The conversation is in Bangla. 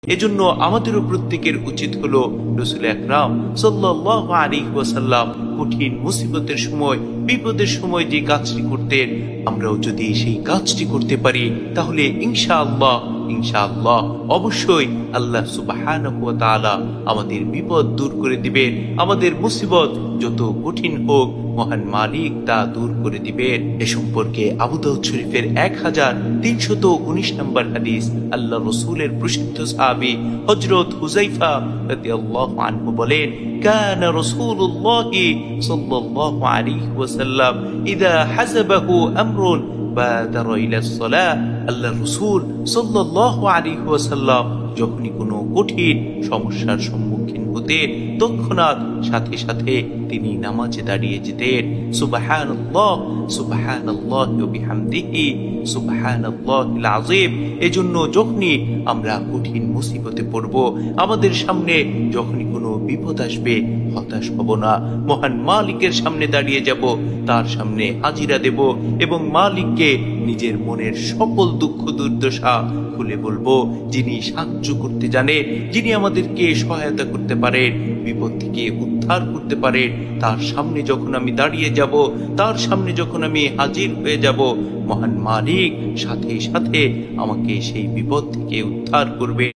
এজন্য আমাদেরও প্রত্যেকের উচিত হলো রাসূল আকরাম সাল্লাল্লাহু আলাইহি ওয়াসাল্লাম কঠিন মুসিবতের সময়, বিপদের সময় যে কাজটি করতেন, আমরাও যদি সেই কাজটি করতে পারি তাহলে ইনশাআল্লাহ অবশ্যই আল্লাহ সুবহানাহু ওয়া তাআলা আমাদের বিপদ দূর করে দিবেন। আমাদের মুসিবত যত কঠিন হোক, মহান মালিক তা দূর করে দিবেন। এ সম্পর্কে আবু দাউদ শরীফের 1319 নম্বর হাদিস, আল্লাহ রাসূলের প্রসিদ্ধ সাহাবী হযরত হুযায়ফা রাদিয়াল্লাহু আনহু বলেন, কানা রাসূলুল্লাহ সাল্লাল্লাহু আলাইহি ওয়াসাল্লাম ইযা হাযাবাহু আমরুন বাদারা ইলাস সালাহ। আল্লাহ রাসূল সাল্লাল্লাহু আলাইহি ওয়াসাল্লাম যখনই কোনো কঠিন সমস্যার সম্মুখীন হতেন, তৎক্ষণাৎ সাথে সাথে তিনি নামাজে দাঁড়িয়ে যেতেন। সুবহানাল্লাহ সুবহানাল্লাহি ওয়া বিহামদিহি সুবহানাল্লাহিল আযীম। এজন্য যখনই আমরা কঠিন মুসিবতে পড়ব, আমাদের সামনে যখনই কোনো বিপদ আসবে, হতাশ হব না, মহান মালিকের সামনে দাঁড়িয়ে যাব, তার সামনে হাজিরা দেব এবং মালিককে নিজের মনের সকল দুঃখ দুর্দশা খুলে বলবো। যিনি সাহায্য করতে জানে, যিনি আমাদেরকে সহায়তা করতে পারেন, বিপদ থেকে উদ্ধার করতে পারেন, তার সামনে যখন আমি দাঁড়িয়ে যাব, তার সামনে যখন আমি হাজির হয়ে যাব, মহান মালিক সাথে সাথে আমাকে সেই বিপদ থেকে উদ্ধার করবে।